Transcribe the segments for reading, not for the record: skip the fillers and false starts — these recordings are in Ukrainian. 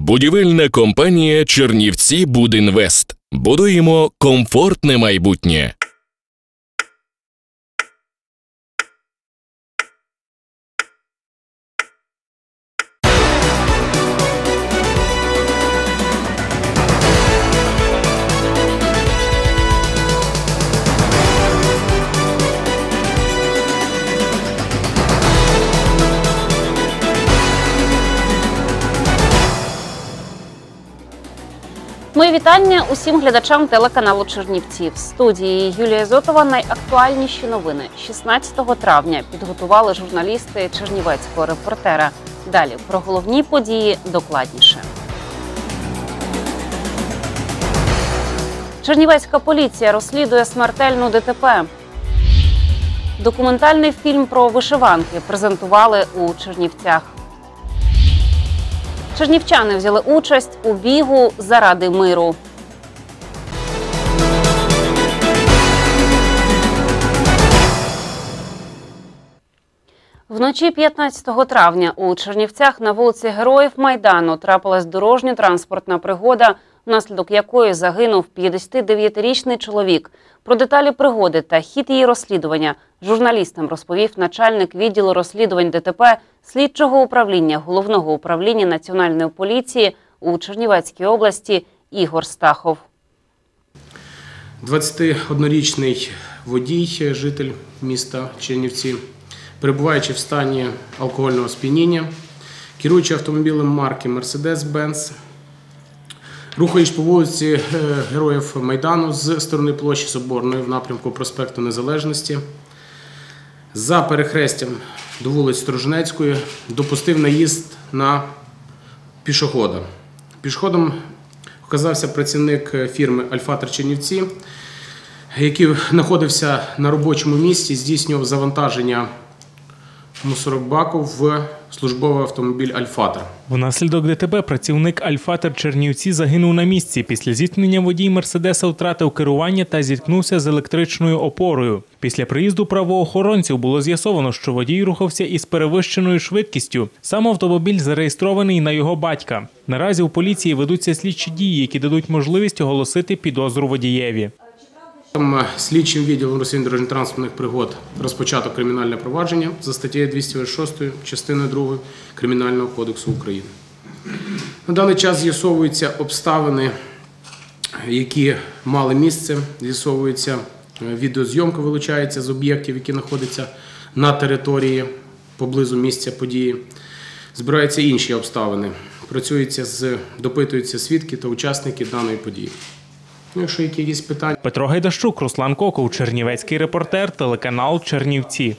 Будівельна компанія «Чернівці Будінвест». Будуємо комфортне майбутнє. Мої вітання усім глядачам телеканалу «Чернівці». В студії Юлія Зотова найактуальніші новини 16 травня підготували журналісти чернівецького репортера. Далі про головні події докладніше. Чернівецька поліція розслідує смертельну ДТП. Документальний фільм про вишиванки презентували у Чернівцях. Чернівчани взяли участь у бігу заради миру. Вночі 15 травня у Чернівцях на вулиці Героїв Майдану трапилась дорожньо-транспортна пригода, внаслідок якої загинув 59-річний чоловік. Про деталі пригоди та хід її розслідування журналістам розповів начальник відділу розслідувань ДТП слідчого управління Головного управління Національної поліції у Чернівецькій області Ігор Стахов. 21-річний водій, житель міста Чернівці, перебуваючи в стані алкогольного сп'яніння, керуючи автомобілем марки Mercedes-Benz, рухаючись по вулиці Героїв Майдану з сторони площі Соборної в напрямку проспекту Незалежності, за перехрестям до вулиці Сторожинецької допустив наїзд на пішохода. Пішоходом оказався працівник фірми «Альфатор Чернівці», який знаходився на робочому місці, здійснював завантаження мусоробаку в службовий автомобіль «Альфатор». Внаслідок ДТП працівник «Альфатор Чернівці» загинув на місці. Після зіткнення водій «Мерседеса» втратив керування та зіткнувся з електричною опорою. Після приїзду правоохоронців було з'ясовано, що водій рухався із перевищеною швидкістю. Сам автомобіль зареєстрований на його батька. Наразі у поліції ведуться слідчі дії, які дадуть можливість оголосити підозру водієві. Слідчим відділом розслідування дорожньо-транспортних пригод розпочато кримінальне провадження за статтею 206 частиною 2 Кримінального кодексу України. На даний час з'ясовуються обставини, які мали місце, з'ясовується відеозйомка, вилучається з об'єктів, які знаходяться на території поблизу місця події. Збираються інші обставини, допитуються свідки та учасники даної події. Якщо якісь питання. Петро Гайдащук, Руслан Коков, чернівецький репортер, телеканал «Чернівці».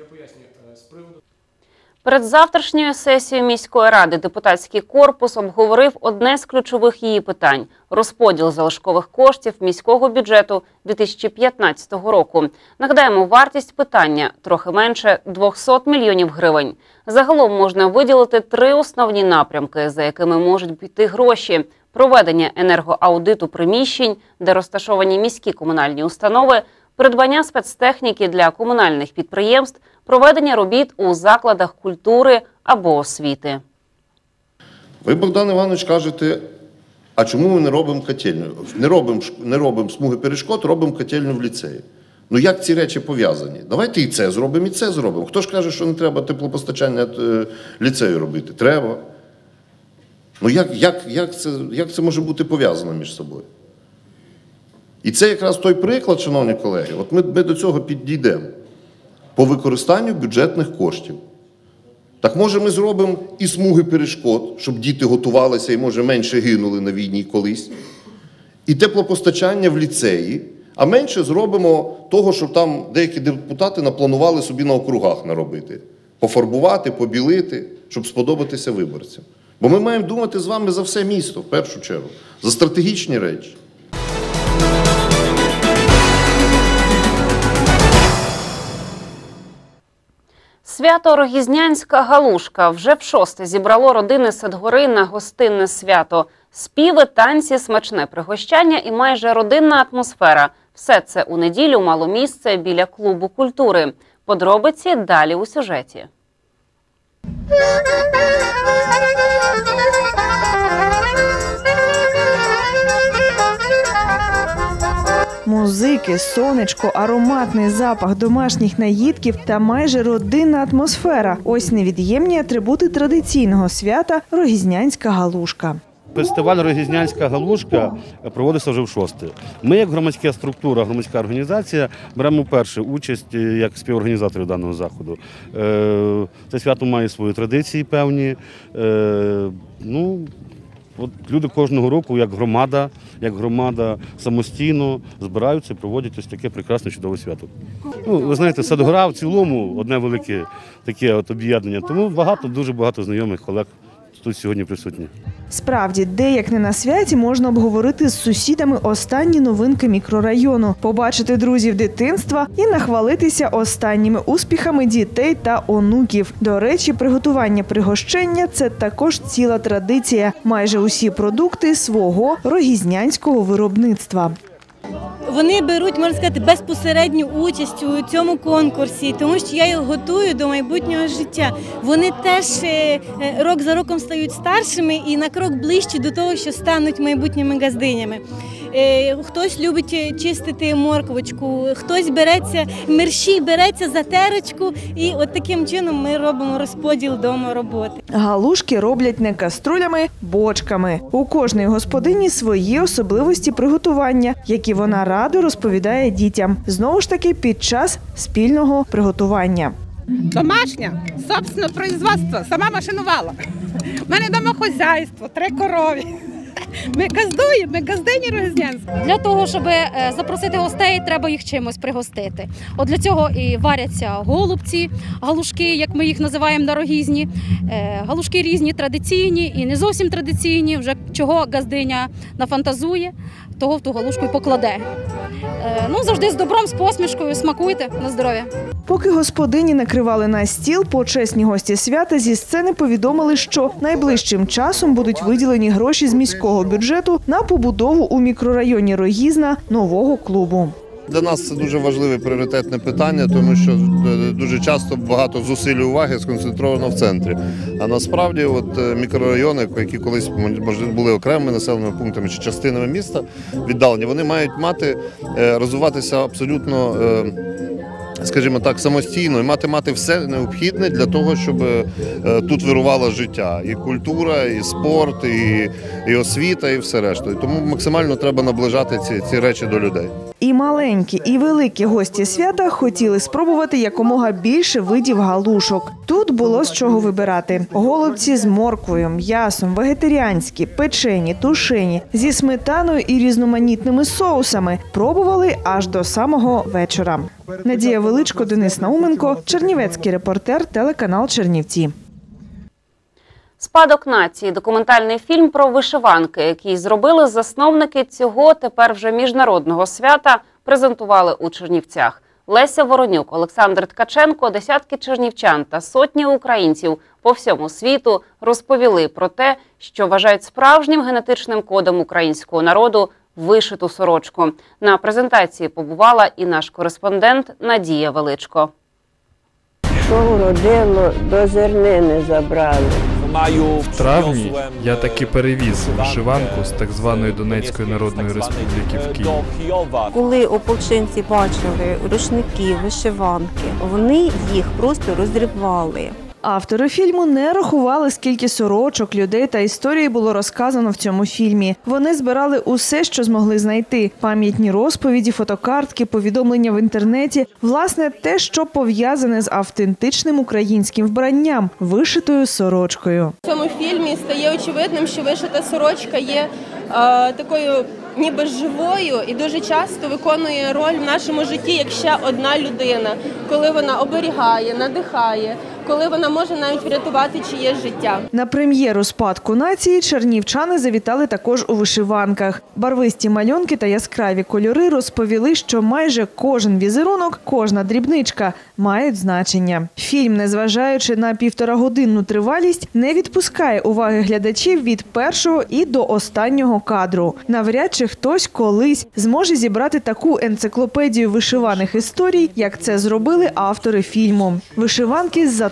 Перед завтрашньою сесією міської ради депутатський корпус обговорив одне з ключових її питань – розподіл залишкових коштів міського бюджету 2015 року. Нагадаємо, вартість питання – трохи менше 200 мільйонів гривень. Загалом можна виділити 3 основні напрямки, за якими можуть піти гроші – проведення енергоаудиту приміщень, де розташовані міські комунальні установи, придбання спецтехніки для комунальних підприємств, проведення робіт у закладах культури або освіти. Ви, Богдан Іванович, кажете, а чому ми не робимо котельню? Не робимо смуги перешкод, робимо котельню в ліцеї. Ну як ці речі пов'язані? Давайте і це зробимо, і це зробимо. Хто ж каже, що не треба теплопостачання ліцею робити? Треба. Ну як це може бути пов'язано між собою? І це якраз той приклад, шановні колеги, от ми до цього підійдемо. По використанню бюджетних коштів. Так може ми зробимо і смуги перешкод, щоб діти готувалися і може менше гинули на війні колись. І теплопостачання в ліцеї, а менше зробимо того, щоб там деякі депутати напланували собі на округах наробити. Пофарбувати, побілити, щоб сподобатися виборцям. Бо ми маємо думати з вами за все місто, в першу чергу, за стратегічні речі. Свято Рогізнянська галушка вже в 6-те зібрало родини Садгори на гостинне свято. Співи, танці, смачне пригощання і майже родинна атмосфера. Все це у неділю мало місце біля клубу культури. Подробиці далі у сюжеті. Музики, сонечко, ароматний запах домашніх наїдків та майже родинна атмосфера – ось невід'ємні атрибути традиційного свята «Рогізнянська галушка». Фестиваль «Рогізнянська галушка» проводиться вже в 6-те. Ми, як громадська структура, громадська організація, беремо вперше участь як співорганізатори даного заходу. Це свято має свої традиції певні. От люди кожного року, як громада самостійно збираються і проводять ось таке прекрасне, чудове свято. Ви знаєте, Садгора в цілому одне велике таке об'єднання, тому дуже багато знайомих колег тут сьогодні присутні. Справді, де як не на святі, можна обговорити з сусідами останні новинки мікрорайону, побачити друзів дитинства і нахвалитися останніми успіхами дітей та онуків. До речі, приготування пригощення – це також ціла традиція. Майже усі продукти свого рогізнянського виробництва. Вони беруть, можна сказати, безпосередню участь у цьому конкурсі, тому що я їх готую до майбутнього життя. Вони теж рок за роком стають старшими і на крок ближче до того, що стануть майбутніми газдинями. Хтось любить чистити морквочку, хтось мерщій береться за терочку, і от таким чином ми робимо розподіл домороботи. Галушки роблять не каструлями, бочками. У кожної господині свої особливості приготування, які вона радо розповідає дітям. Знову ж таки, під час спільного приготування. Домашня, собственне производство, сама машинувала. У мене домохозяйство, 3 корови. Ми газдуємо, ми газдині Рогізнянські. Для того, щоб запросити гостей, треба їх чимось пригостити. От для цього і варяться голубці, галушки, як ми їх називаємо на Рогізні. Галушки різні, традиційні і не зовсім традиційні, вже чого газдиня нафантазує, того в ту галушку й покладе. Завжди з добром, з посмішкою, смакуйте, на здоров'я. Поки господині накривали на стіл, почесні гості свята зі сцени повідомили, що найближчим часом будуть виділені гроші з міського бюджету на побудову у мікрорайоні Рогізна нового клубу. Для нас це дуже важливе пріоритетне питання, тому що дуже часто багато зусиль і уваги сконцентровано в центрі. А насправді мікрорайони, які колись були окремими населеними пунктами чи частинами міста віддалені, вони мають розвиватися абсолютно, скажімо так, самостійно і мати все необхідне для того, щоб тут вирувало життя. І культура, і спорт, і освіта, і все решта. І тому максимально треба наближати ці речі до людей. І маленькі, і великі гості свята хотіли спробувати якомога більше видів галушок. Тут було з чого вибирати. Голубці з морквою, м'ясом, вегетаріанські, печені, тушені, зі сметаною і різноманітними соусами. Пробували аж до самого вечора. Надія Величко, Денис Науменко, Чернівецький репортер, телеканал Чернівці. «Спадок нації» – документальний фільм про вишиванки, який зробили засновники цього тепер вже міжнародного свята, презентували у Чернівцях. Леся Воронюк, Олександр Ткаченко, десятки чернівчан та сотні українців по всьому світу розповіли про те, що вважають справжнім генетичним кодом українського народу вишиту сорочку. На презентації побувала і наш кореспондент Надія Величко. Що родило, до зернини забрали. В травні я таки перевіз вишиванку з так званої Донецької Народної Республіки в Київ. Коли ополченці бачили рушники, вишиванки, вони їх просто розривали. Автори фільму не рахували, скільки сорочок, людей та історії було розказано в цьому фільмі. Вони збирали усе, що змогли знайти. Пам'ятні розповіді, фотокартки, повідомлення в інтернеті. Власне, те, що пов'язане з автентичним українським вбранням – вишитою сорочкою. В цьому фільмі стає очевидним, що вишита сорочка є такою ніби живою і дуже часто виконує роль в нашому житті як ще одна людина, коли вона оберігає, надихає, коли вона може навіть врятувати чиєсь життя. На прем'єру «Спадку нації» чернівчани завітали також у вишиванках. Барвисті малюнки та яскраві кольори розповіли, що майже кожен візерунок, кожна дрібничка мають значення. Фільм, незважаючи на 1,5-годинну тривалість, не відпускає уваги глядачів від першого і до останнього кадру. Навряд чи хтось колись зможе зібрати таку енциклопедію вишиваних історій, як це зробили автори фільму. Вишиванки з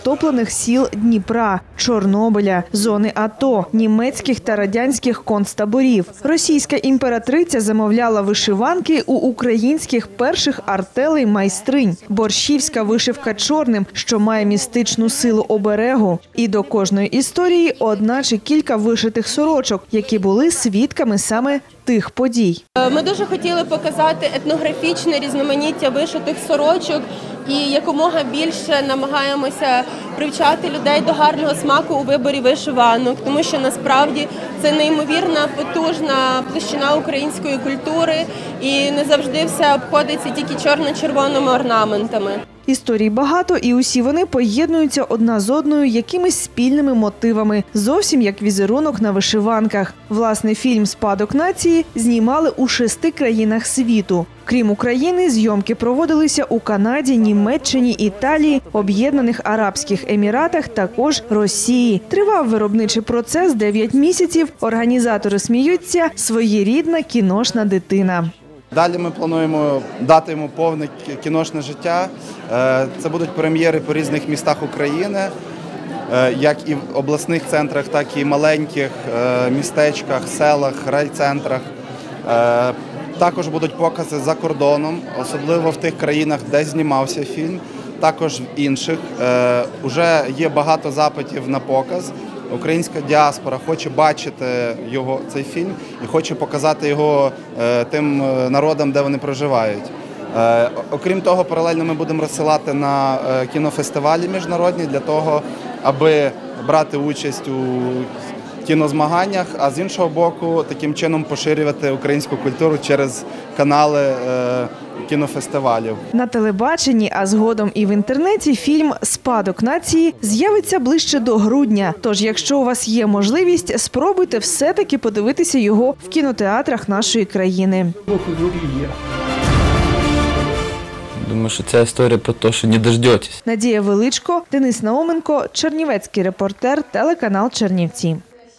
затоплених сіл Дніпра, Чорнобиля, зони АТО, німецьких та радянських концтаборів. Російська імператриця замовляла вишиванки у українських перших артелей майстринь. Борщівська вишивка чорним, що має містичну силу оберегу. І до кожної історії одна чи кілька вишитих сорочок, які були свідками саме тих подій. Ми дуже хотіли показати етнографічне різноманіття вишитих сорочок і якомога більше намагаємося привчати людей до гарного смаку у виборі вишиванок, тому що насправді це неймовірна, потужна площина української культури і не завжди все обходиться тільки чорно-червоними орнаментами. Історій багато, і усі вони поєднуються одна з одною якимись спільними мотивами, зовсім як візерунок на вишиванках. Власне, фільм «Спадок нації» знімали у 6 країнах світу. Крім України, зйомки проводилися у Канаді, Німеччині, Італії, Об'єднаних Арабських Еміратах, також Росії. Тривав виробничий процес 9 місяців. Організатори сміються – своєрідна кіношна дитина. Далі ми плануємо дати йому повне кіношне життя. Це будуть прем'єри по різних містах України, як і в обласних центрах, так і маленьких містечках, селах, райцентрах. Також будуть покази за кордоном, особливо в тих країнах, де знімався фільм, також в інших. Уже є багато запитів на показ. Українська діаспора хоче бачити цей фільм і хоче показати його тим народам, де вони проживають. Окрім того, паралельно ми будемо розсилати на кінофестивалі міжнародні для того, аби брати участь у кінозмаганнях, а з іншого боку, таким чином поширювати українську культуру через канали кінофестивалів. На телебаченні, а згодом і в інтернеті фільм «Спадок нації» з'явиться ближче до грудня. Тож, якщо у вас є можливість, спробуйте все-таки подивитися його в кінотеатрах нашої країни. Думаю, що ця історія про те, що не дождетесь. Надія Величко, Денис Науменко, чернівецький репортер, телеканал Чернівці.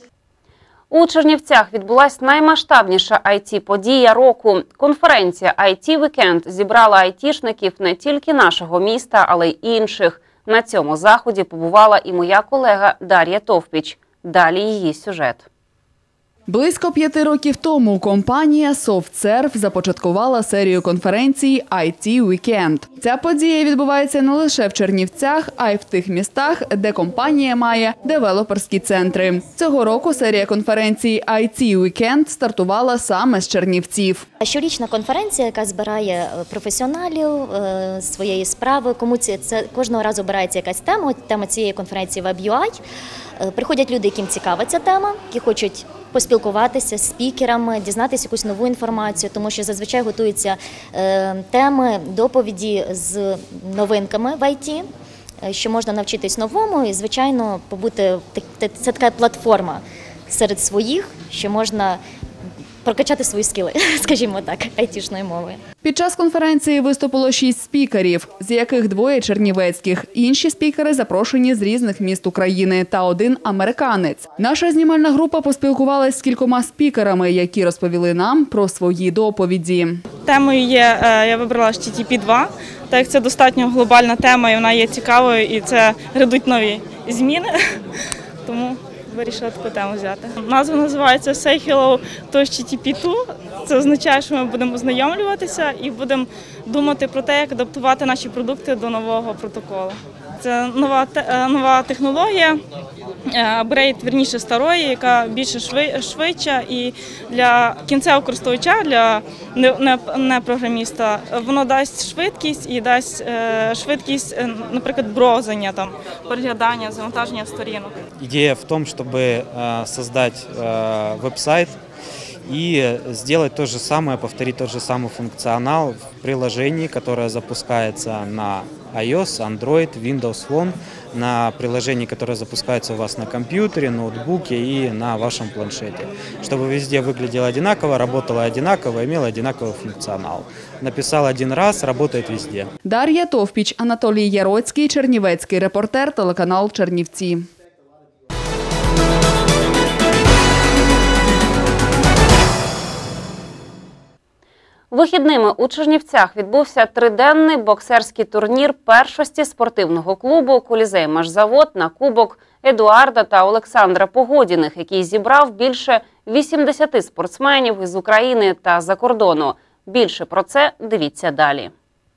У Чернівцях відбулась наймасштабніша IT-подія року. Конференція IT Weekend зібрала айтішників не тільки нашого міста, але й інших. На цьому заході побувала і моя колега Дар'я Товпіч. Далі її сюжет. Близько 5 років тому компанія SoftServe започаткувала серію конференцій IT Weekend. Ця подія відбувається не лише в Чернівцях, а й в тих містах, де компанія має девелоперські центри. Цього року серія конференцій IT Weekend стартувала саме з Чернівців. Щорічна конференція, яка збирає професіоналів своєї справи, кому це кожного разу обирається якась тема. Тема цієї конференції Web UI. Приходять люди, яким цікава ця тема, які хочуть поспілкуватися з спікерами, дізнатися якусь нову інформацію, тому що зазвичай готуються теми, доповіді з новинками в ІТ, що можна навчитись новому і, звичайно, побути, це така платформа серед своїх, що можна прокачати свої скіли, скажімо так, айтішної мови. Під час конференції виступило 6 спікерів, з яких 2 чернівецьких. Інші спікери запрошені з різних міст України та 1 американець. Наша знімальна група поспілкувалася з кількома спікерами, які розповіли нам про свої доповіді. Темою є, я вибрала HTTP 2, так як це достатньо глобальна тема і вона є цікавою, і це грядуть нові зміни, тому вирішила таку тему взяти. Назва називається «Say hello to HTTP 2». Це означає, що ми будемо ознайомлюватися і будемо думати про те, як адаптувати наші продукти до нового протоколу. Це нова технологія, апгрейд, вірніше, старої, яка більше швидша і для кінцевого користувача, для не програміста, воно дасть швидкість і дасть швидкість, наприклад, браузення, переглядання, завантаження сторінок. Ідея в тому, щоб створити веб-сайт и сделать то же самое, повторить тот же самый функционал в приложении, которое запускается на iOS, Android, Windows Phone, на приложении, которое запускается у вас на компьютере, ноутбуке и на вашем планшете. Чтобы везде выглядело одинаково, работало одинаково, имело одинаковый функционал. Написал один раз, работает везде. Дар'я Товпіч, Анатолій Яроцький, чернівецький репортер, телеканал Чернівці. Вихідними у Чернівцях відбувся триденний боксерський турнір першості спортивного клубу «Колізей-Машзавод» на кубок Едуарда та Олександра Погодіних, який зібрав більше 80 спортсменів із України та за кордону. Більше про це дивіться далі.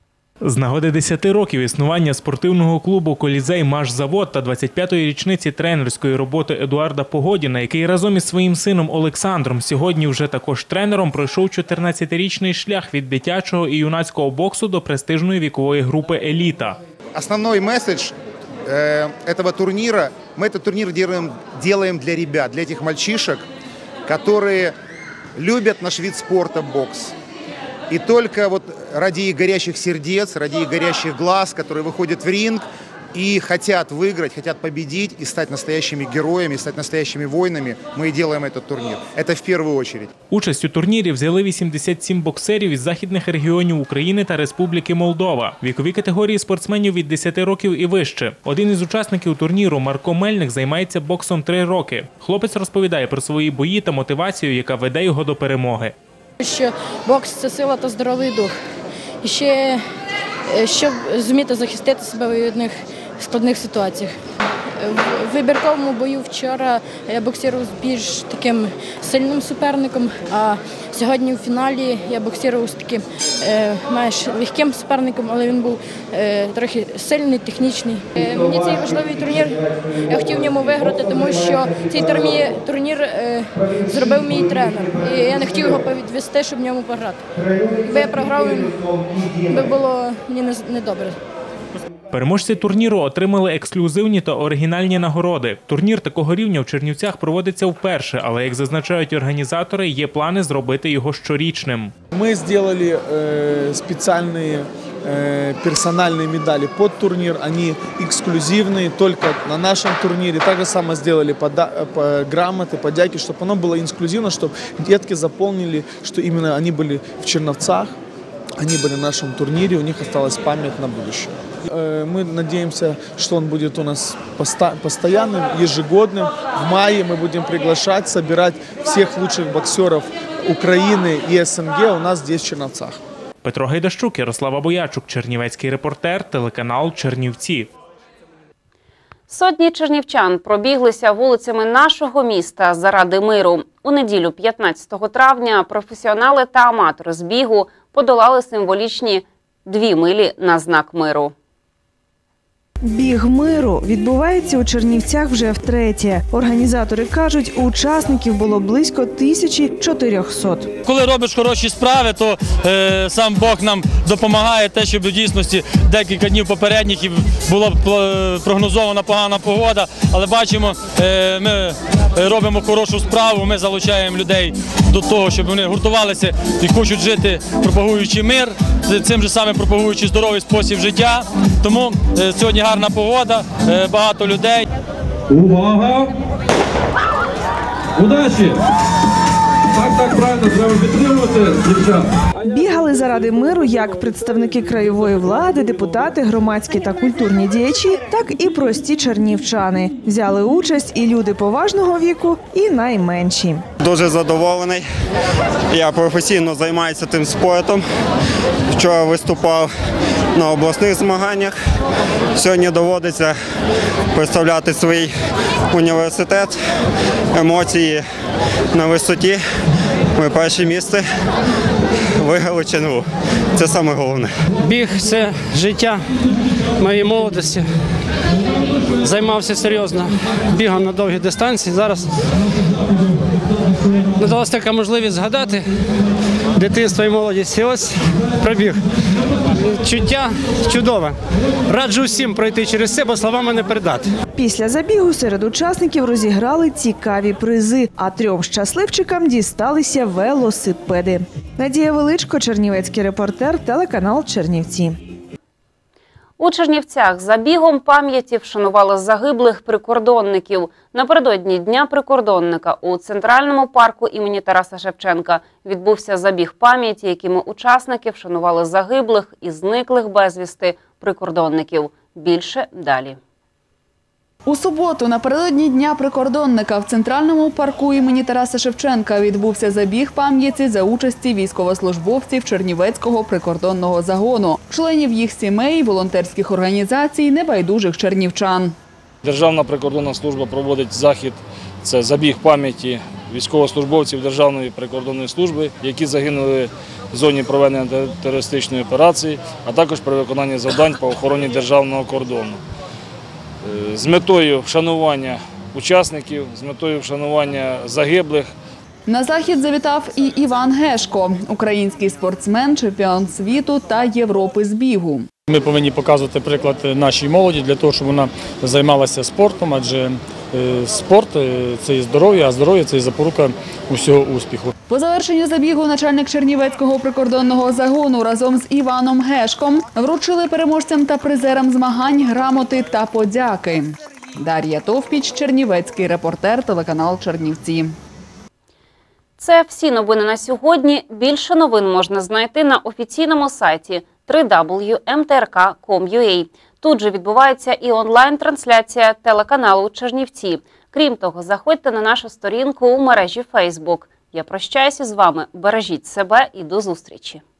З нагоди 10 років існування спортивного клубу «Колізей-Машзавод» та 25-ї річниці тренерської роботи Едуарда Погодіна, який разом із своїм сином Олександром сьогодні вже також тренером, пройшов 14-річний шлях від дитячого і юнацького боксу до престижної вікової групи «Еліта». Основной месседж этого турнира, мы этот турнир делаем для ребят, для этих мальчишек, которые любят наш вид спорта бокс. И только вот ради их горящих сердец, ради их горящих глаз, которые выходят в ринг и хотят выиграть, хотят победить и стать настоящими героями, стать настоящими воинами, мы и делаем этот турнир. Это в первую очередь. Участь у турнірі взяли 87 боксерів із західних регіонів України та Республіки Молдова. Вікові категорії спортсменів від 10 років і вище. Один із учасників турніру, Марко Мельник, займається боксом 3 роки. Хлопець розповідає про свої бої та мотивацію, яка веде його до перемоги. Що бокс – це сила та здоровий дух. І ще, щоб зуміти захистити себе в одних складних ситуаціях. В вибірковому бою вчора я боксував з більш таким сильним суперником, а сьогодні в фіналі я боксував з таким майже легким суперником, але він був трохи сильний, технічний. Мені цей важливий турнір, я хотів в ньому виграти, тому що цей турнір зробив мій тренер. І я не хотів його підвести, щоб в ньому пограти. Якби я програв, би було мені недобре. Переможці турніру отримали ексклюзивні та оригінальні нагороди. Турнір такого рівня в Чернівцях проводиться вперше, але, як зазначають організатори, є плани зробити його щорічним. Ми зробили спеціальні персональные медали под турнир, они эксклюзивные только на нашем турнире. Так же само сделали грамоты, подяки, чтобы оно было эксклюзивно, чтобы детки запомнили, что именно они были в Черновцах, они были на нашем турнире, у них осталась память на будущее. Мы надеемся, что он будет у нас постоянным, ежегодным. В мае мы будем приглашать, собирать всех лучших боксеров Украины и СНГ у нас здесь в Черновцах. Петро Гайдащук, Ярослава Боячук, чернівецький репортер, телеканал «Чернівці». Сотні чернівчан пробіглися вулицями нашого міста заради миру. У неділю 15 травня професіонали та аматори з бігу подолали символічні 2 милі на знак миру. Біг миру відбувається у Чернівцях вже втретє. Організатори кажуть, учасників було близько 1400. Коли робиш хороші справи, то сам Бог нам допомагає те, щоб у дійсності декілька днів попередніх була прогнозована погана погода. Але бачимо, ми робимо хорошу справу, ми залучаємо людей до того, щоб вони гуртувалися і хочуть жити, пропагуючи мир, цим же самим пропагуючи здоровий спосіб життя. Тому сьогодні гарна погода, багато людей. Увага! Удачі! Так, правильно, треба підтримувати дівчат. Бігали заради миру як представники краєвої влади, депутати, громадські та культурні діячі, так і прості чернівчани. Взяли участь і люди поважного віку, і найменші. Дуже задоволений. Я професійно займаюся тим спортом. Вчора виступав на обласних змаганнях. Сьогодні доводиться представляти свій університет. Емоції на висоті. Ми перше місце виграли ЧНУ. Це саме головне. Біг – це життя моєї молодості. Займався серйозно бігом на довгі дистанції. Зараз надалася така можливість згадати дитинство і молодість. І ось пробіг. Чуття чудове. Раджу всім пройти через це, бо словами не передати. Після забігу серед учасників розіграли цікаві призи, а 3 щасливчикам дісталися велосипеди. Надія Величко, чернівецький репортер, телеканал «Чернівці». У Чернівцях забігом пам'яті вшанували загиблих прикордонників. Напередодні Дня прикордонника у Центральному парку імені Тараса Шевченка відбувся забіг пам'яті, якими учасники вшанували загиблих і зниклих безвісти прикордонників. Більше далі. У суботу, напередодні Дня прикордонника, в Центральному парку імені Тараса Шевченка відбувся забіг пам'яті за участі військовослужбовців Чернівецького прикордонного загону, членів їх сімей, волонтерських організацій, небайдужих чернівчан. Державна прикордонна служба проводить захід, це забіг пам'яті військовослужбовців Державної прикордонної служби, які загинули в зоні проведення терористичної операції, а також при виконанні завдань по охороні державного кордону. З метою вшанування учасників, з метою вшанування загиблих. На захід завітав і Іван Гешко, український спортсмен, чемпіон світу та Європи з бігу. Ми повинні показувати приклад нашій молоді для того, щоб вона займалася спортом, адже спорт – це і здоров'я, а здоров'я – це і запорука усього успіху. По завершенню забігу начальник Чернівецького прикордонного загону разом з Іваном Гешком вручили переможцям та призерам змагань грамоти та подяки. Дар'я Товпіч, чернівецький репортер, телеканал Чернівці. Це всі новини на сьогодні. Більше новин можна знайти на офіційному сайті www.mtrk.com.ua. Тут же відбувається і онлайн-трансляція телеканалу Чернівці. Крім того, заходьте на нашу сторінку у мережі Facebook. Я прощаюся з вами. Бережіть себе і до зустрічі.